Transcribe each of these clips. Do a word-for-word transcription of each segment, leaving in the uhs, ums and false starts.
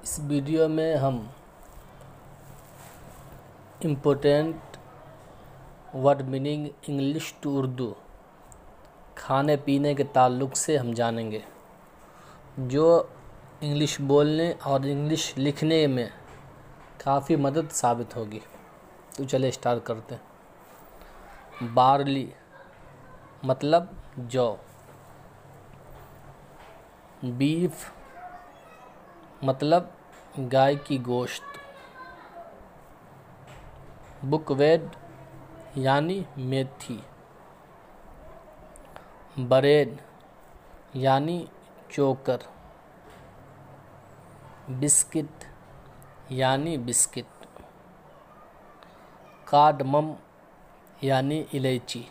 इस वीडियो में हम important word meaning English to Urdu खाने पीने के ताल्लुक़ से हम जानेंगे, जो इंग्लिश बोलने और इंग्लिश लिखने में काफ़ी मदद साबित होगी। तो चले स्टार्ट करते हैं। बार्ली मतलब जौ। बीफ मतलब गाय की गोश्त। बुकवेड यानी मेथी। ब्रेड यानी चोकर। बिस्किट यानी बिस्किट। कार्डमम यानी इलायची।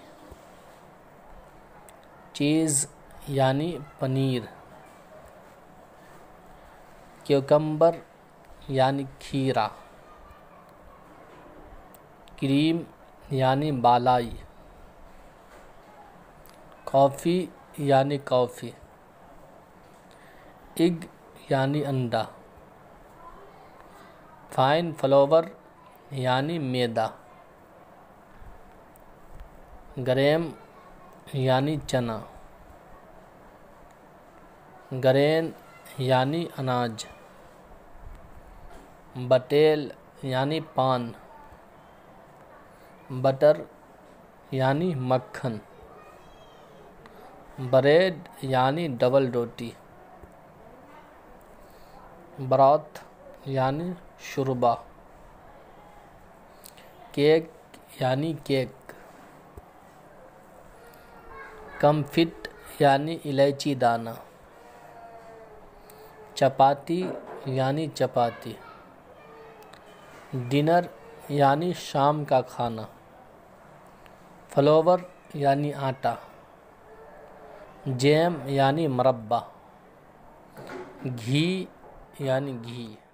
चीज़ यानी पनीर। क्यूकम्बर यानी खीरा। क्रीम यानी बालाई। कॉफ़ी यानी कॉफ़ी। एग यानी अंडा। फाइन फ्लावर यानी मैदा। ग्रेम यानी चना। ग्रेन यानी अनाज। बटेल यानी पान। बटर यानी मक्खन। ब्रेड यानी डबल रोटी। ब्रॉथ यानी शुरबा। केक यानी केक। कम्फिट यानी इलायची दाना। चपाती यानी चपाती। डिनर यानी शाम का खाना। फ्लोवर यानी आटा। जैम यानी मरब्बा। घी यानी घी।